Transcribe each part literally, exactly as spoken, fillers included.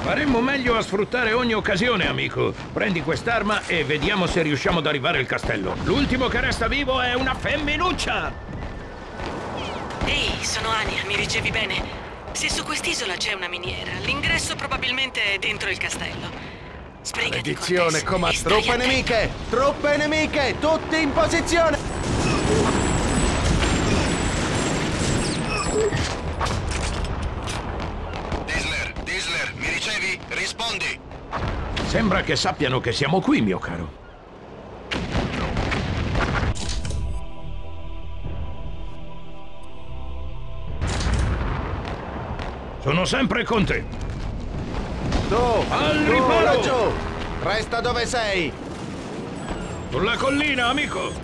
Faremmo meglio a sfruttare ogni occasione, amico. Prendi quest'arma e vediamo se riusciamo ad arrivare al castello. L'ultimo che resta vivo è una femminuccia! Ehi, sono Anya, mi ricevi bene? Se su quest'isola c'è una miniera, l'ingresso probabilmente è dentro il castello. Sbrigati, Edizione, Cortez, coma, e stai truppe attento. nemiche! Truppe nemiche! Tutti in posizione! Disler, Disler, mi ricevi? Rispondi! Sembra che sappiano che siamo qui, mio caro. Sono sempre con te. Tu! Al tu, riparo! laggiù! Resta dove sei! Sulla collina, amico!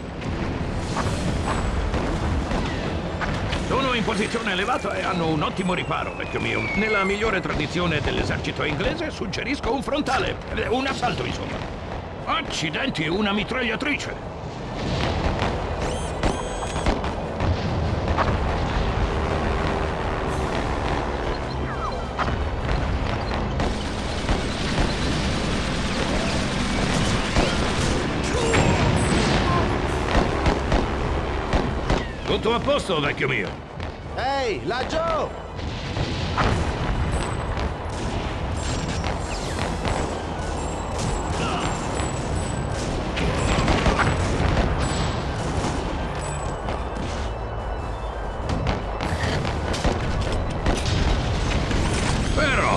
Sono in posizione elevata e hanno un ottimo riparo, vecchio mio. Nella migliore tradizione dell'esercito inglese suggerisco un frontale. Un assalto, insomma. Accidenti, una mitragliatrice! Tutto a posto, vecchio mio. Ehi, laggiù! Però...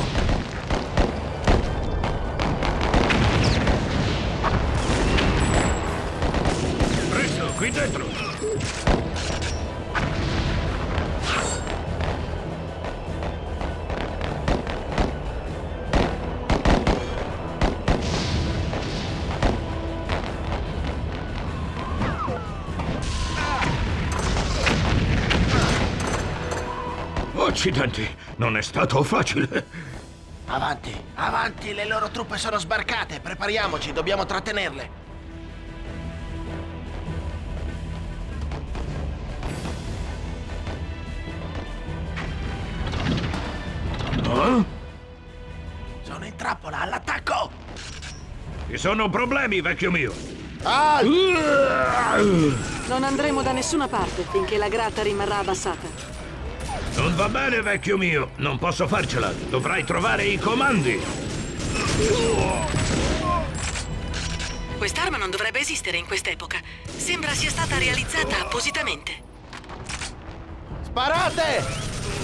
Presto, qui dentro! Accidenti, non è stato facile. Avanti, avanti, le loro truppe sono sbarcate. Prepariamoci, dobbiamo trattenerle. Eh? Sono in trappola, all'attacco! Ci sono problemi, vecchio mio. Ah! Non andremo da nessuna parte finché la grata rimarrà abbassata. Non va bene, vecchio mio. Non posso farcela. Dovrai trovare i comandi. Quest'arma non dovrebbe esistere in quest'epoca. Sembra sia stata realizzata appositamente. Sparate!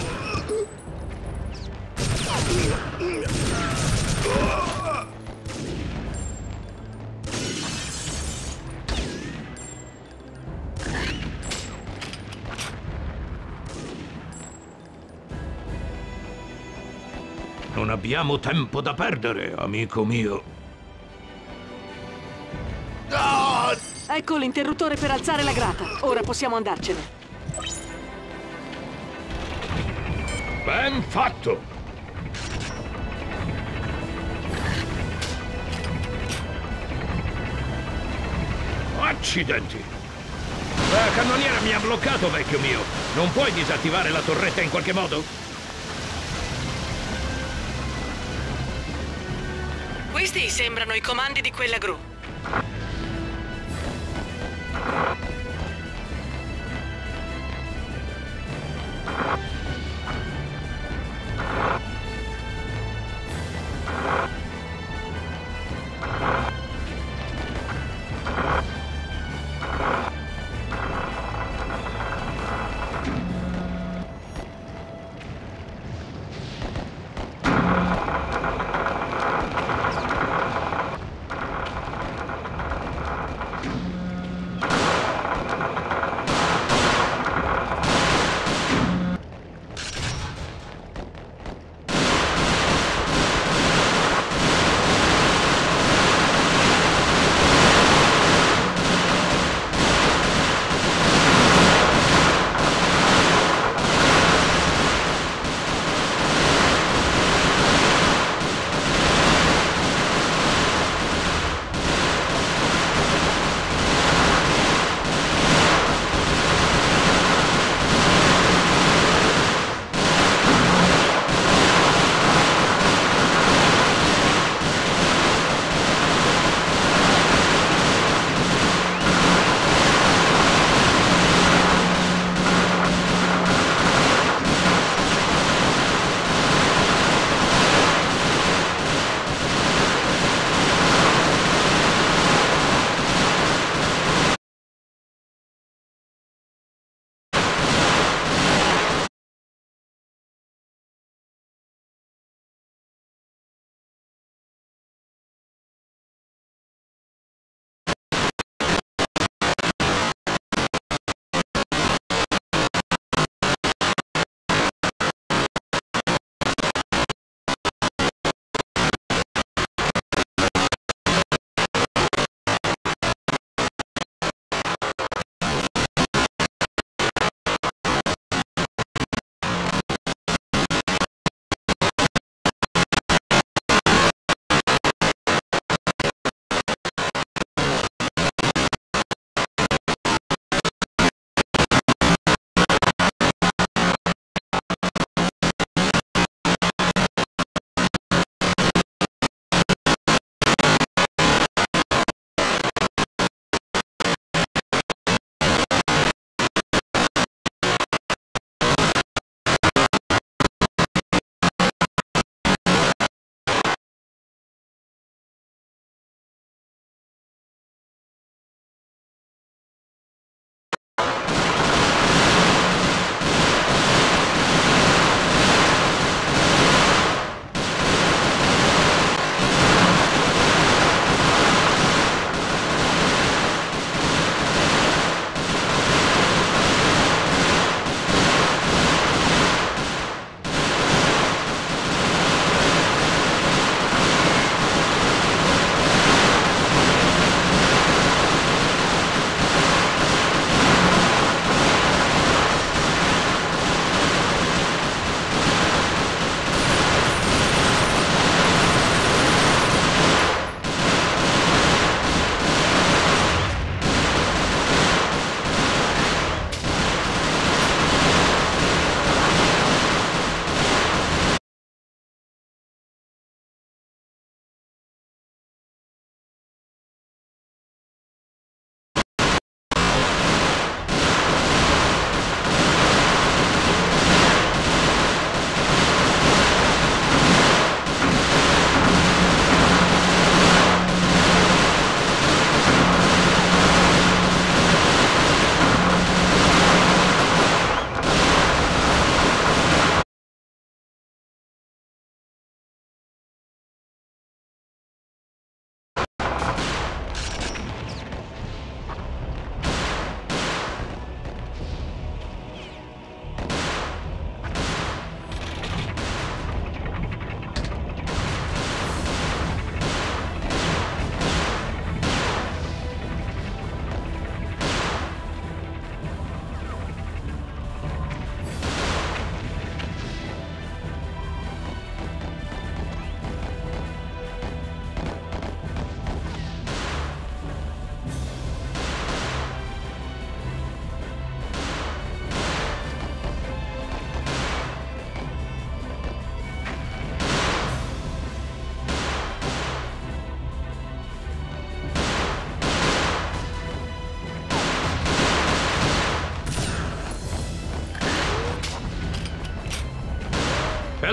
Non abbiamo tempo da perdere, amico mio. Ecco l'interruttore per alzare la grata. Ora possiamo andarcene. Ben fatto! Accidenti! La cannoniera mi ha bloccato, vecchio mio. Non puoi disattivare la torretta in qualche modo? Questi sembrano i comandi di quella gru.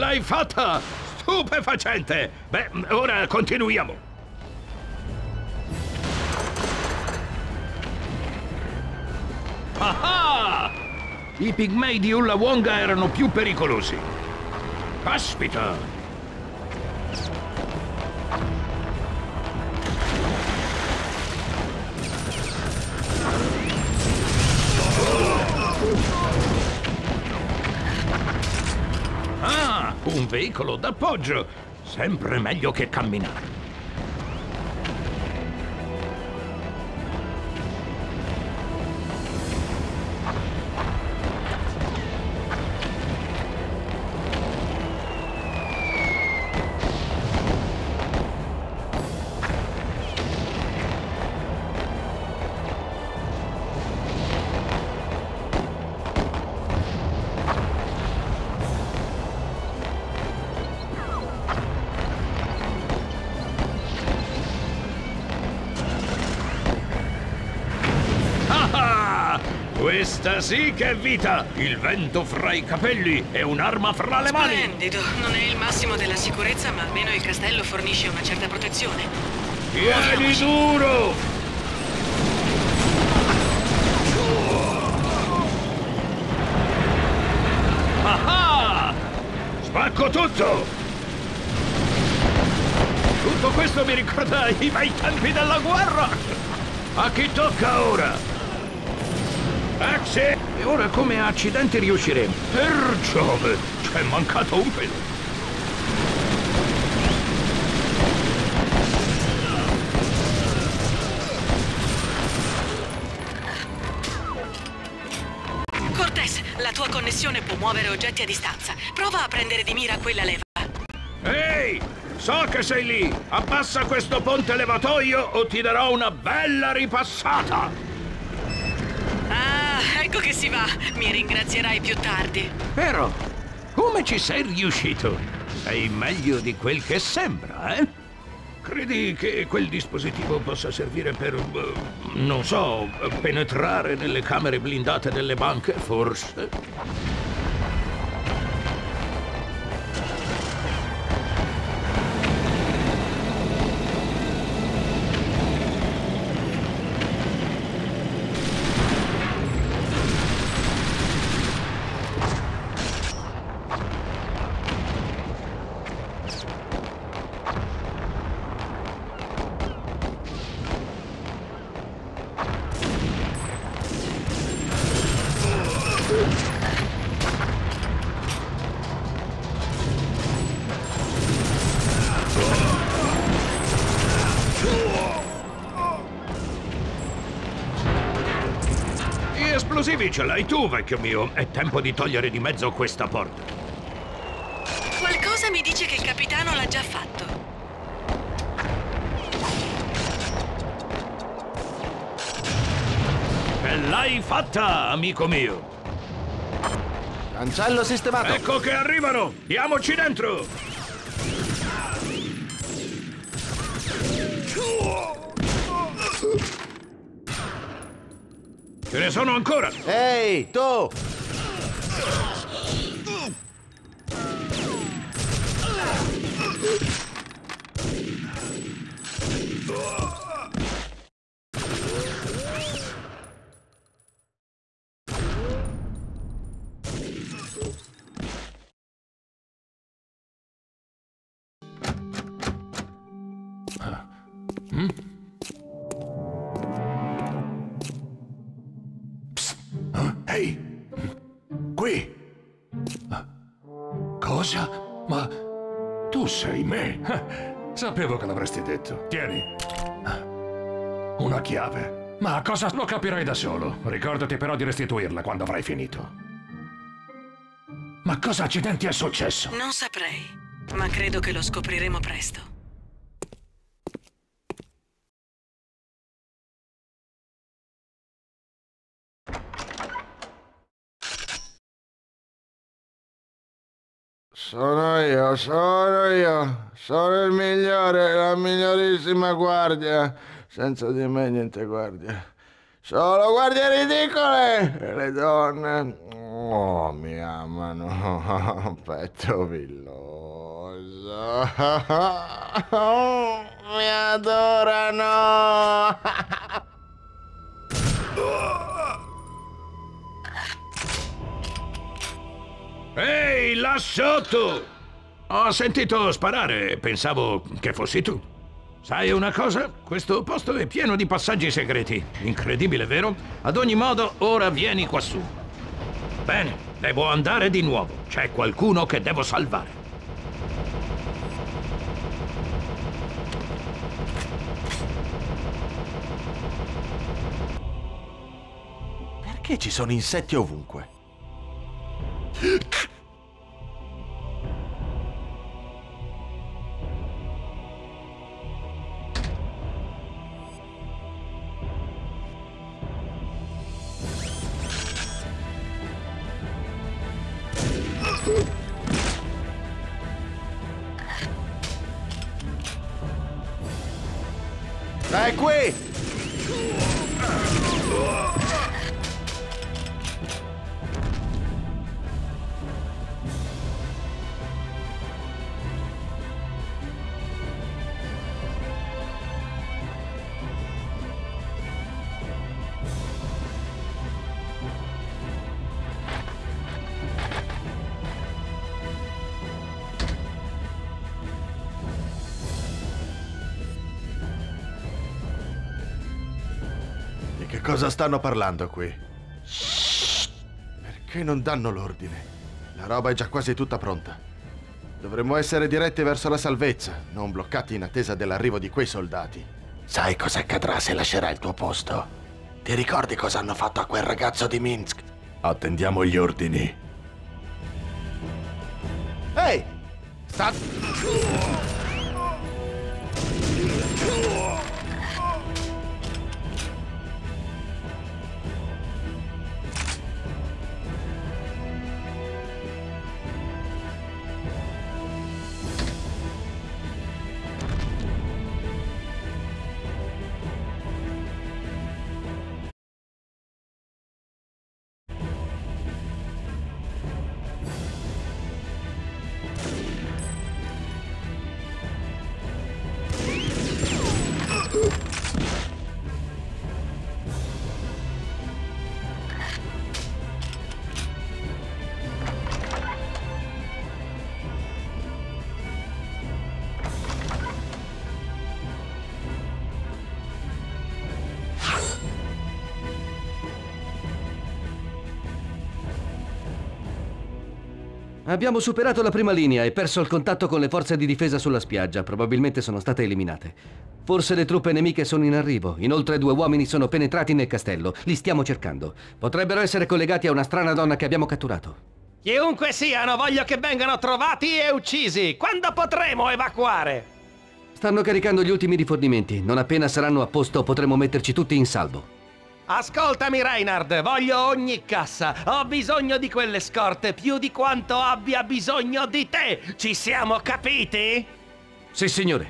l'hai fatta! Stupefacente! Beh, ora continuiamo. Ah! I pigmei di Ullawonga erano più pericolosi. Caspita! Ah, un veicolo d'appoggio. Sempre meglio che camminare. Questa sì che è vita! Il vento fra i capelli e un'arma fra le mani! Splendido! Non è il massimo della sicurezza, ma almeno il castello fornisce una certa protezione. Tieni duro! Ah ah! Spacco tutto! Tutto questo mi ricorda i bei tempi della guerra! A chi tocca ora? Taxi! E ora come accidenti riusciremo? Per Giove! C'è mancato un pelo! Cortez, la tua connessione può muovere oggetti a distanza. Prova a prendere di mira quella leva. Ehi! So che sei lì! Abbassa questo ponte levatoio o ti darò una bella ripassata! Ah, ecco che si va. Mi ringrazierai più tardi. Però, come ci sei riuscito? Sei meglio di quel che sembra, eh? Credi che quel dispositivo possa servire per, uh, non so, penetrare nelle camere blindate delle banche, forse? Esplosivi ce l'hai tu, vecchio mio. È tempo di togliere di mezzo questa porta. Qualcosa mi dice che il capitano l'ha già fatto. E l'hai fatta, amico mio. Cancello sistemato. Ecco che arrivano. Diamoci dentro. Ce ne sono ancora. Ehi, tu! Mm? Ehi! Qui! Cosa? Ma tu sei me! Sapevo che l'avresti detto. Tieni. Una chiave. Ma cosa? Lo capirai da solo. Ricordati però di restituirla quando avrai finito. Ma cosa accidenti è successo? Non saprei, ma credo che lo scopriremo presto. Sono io, sono io, sono il migliore, la migliorissima guardia. Senza di me niente guardia. Solo guardie ridicole e le donne. Oh, mi amano, petto villoso. Oh, mi adorano. Ehi, là sotto! Ho sentito sparare, pensavo che fossi tu. Sai una cosa? Questo posto è pieno di passaggi segreti. Incredibile, vero? Ad ogni modo, ora vieni quassù. Bene, devo andare di nuovo. C'è qualcuno che devo salvare. Perché ci sono insetti ovunque? Dai qui! Che cosa stanno parlando qui? Shh. Perché non danno l'ordine? La roba è già quasi tutta pronta. Dovremmo essere diretti verso la salvezza, non bloccati in attesa dell'arrivo di quei soldati. Sai cosa accadrà se lascerai il tuo posto? Ti ricordi cosa hanno fatto a quel ragazzo di Minsk? Attendiamo gli ordini. Ehi! Sta... Abbiamo superato la prima linea e perso il contatto con le forze di difesa sulla spiaggia. Probabilmente sono state eliminate. Forse le truppe nemiche sono in arrivo. Inoltre due uomini sono penetrati nel castello. Li stiamo cercando. Potrebbero essere collegati a una strana donna che abbiamo catturato. Chiunque siano, voglio che vengano trovati e uccisi. Quando potremo evacuare? Stanno caricando gli ultimi rifornimenti. Non appena saranno a posto potremo metterci tutti in salvo. Ascoltami, Reinhard, voglio ogni cassa. Ho bisogno di quelle scorte più di quanto abbia bisogno di te. Ci siamo capiti? Sì, signore.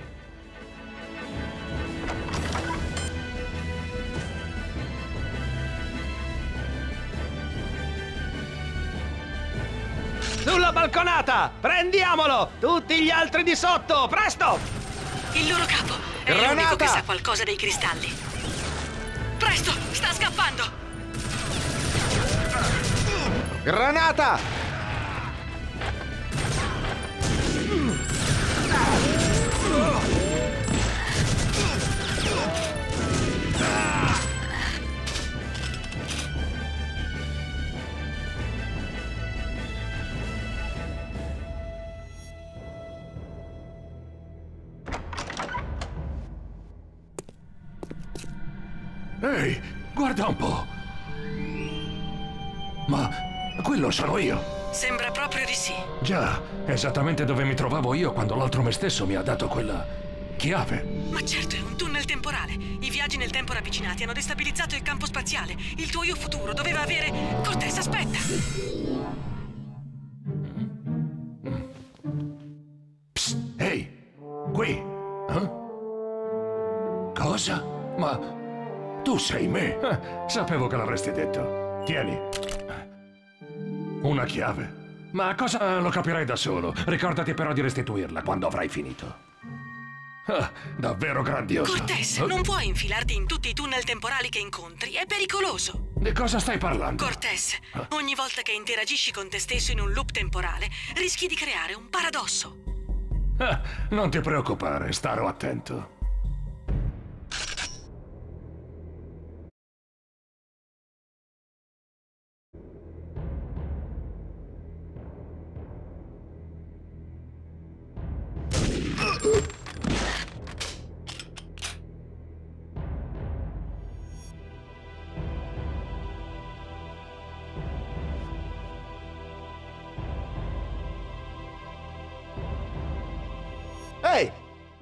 Sulla balconata! Prendiamolo! Tutti gli altri di sotto! Presto! Il loro capo è Granata! l'unico che sa qualcosa dei cristalli. Presto! Sta scappando! Granata! Ehi, guarda un po'! Ma quello sono io! Sembra proprio di sì. Già, esattamente dove mi trovavo io quando l'altro me stesso mi ha dato quella chiave. Ma certo, è un tunnel temporale. I viaggi nel tempo ravvicinati hanno destabilizzato il campo spaziale. Il tuo io futuro doveva avere... Cortez, aspetta! Psst, ehi, qui! Eh? Cosa? Ma... tu sei me! Eh, sapevo che l'avresti detto. Tieni. Una chiave? Ma cosa lo capirai da solo? Ricordati però di restituirla quando avrai finito. Ah, davvero grandioso. Cortez, Oh. non puoi infilarti in tutti i tunnel temporali che incontri, è pericoloso. Di cosa stai parlando? Cortez, ogni volta che interagisci con te stesso in un loop temporale, rischi di creare un paradosso. Ah, non ti preoccupare, starò attento. Ehi!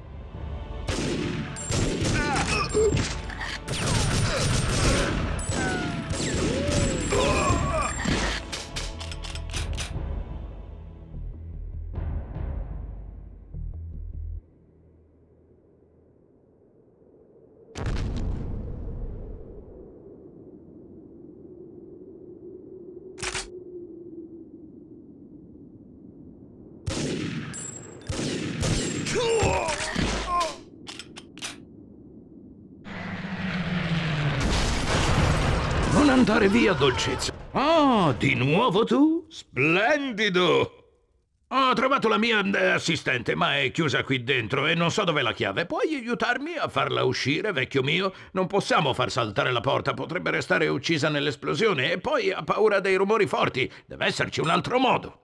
Non andare via, dolcezza. Ah, di nuovo tu? Splendido! Ho trovato la mia eh, assistente, ma è chiusa qui dentro e non so dov'è la chiave. Puoi aiutarmi a farla uscire, vecchio mio? Non possiamo far saltare la porta, potrebbe restare uccisa nell'esplosione e poi ha paura dei rumori forti. Deve esserci un altro modo.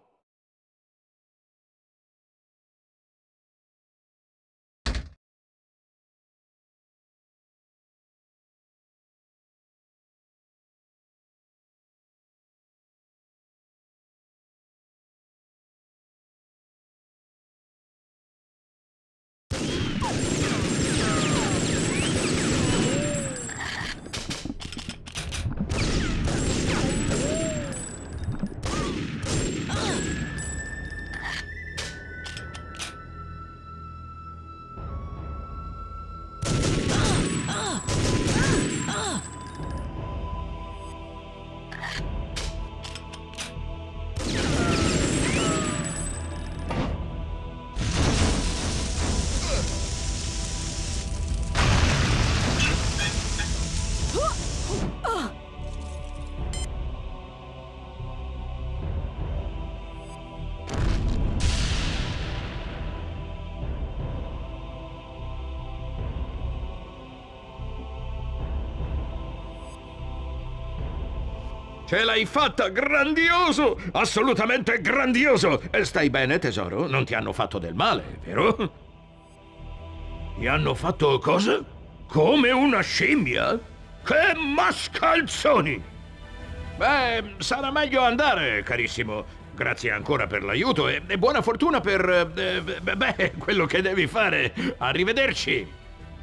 Ce l'hai fatta! Grandioso! Assolutamente grandioso! E stai bene, tesoro? Non ti hanno fatto del male, vero? Ti hanno fatto cosa? Come una scimmia? Che mascalzoni! Beh, sarà meglio andare, carissimo. Grazie ancora per l'aiuto e, e buona fortuna per... Eh, beh, quello che devi fare. Arrivederci!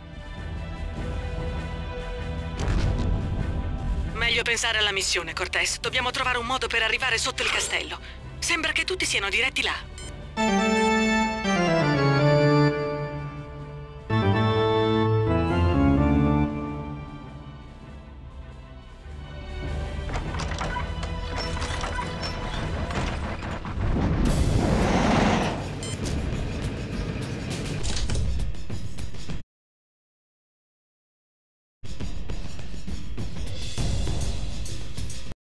Meglio pensare alla missione, Cortez. Dobbiamo trovare un modo per arrivare sotto il castello. Sembra che tutti siano diretti là.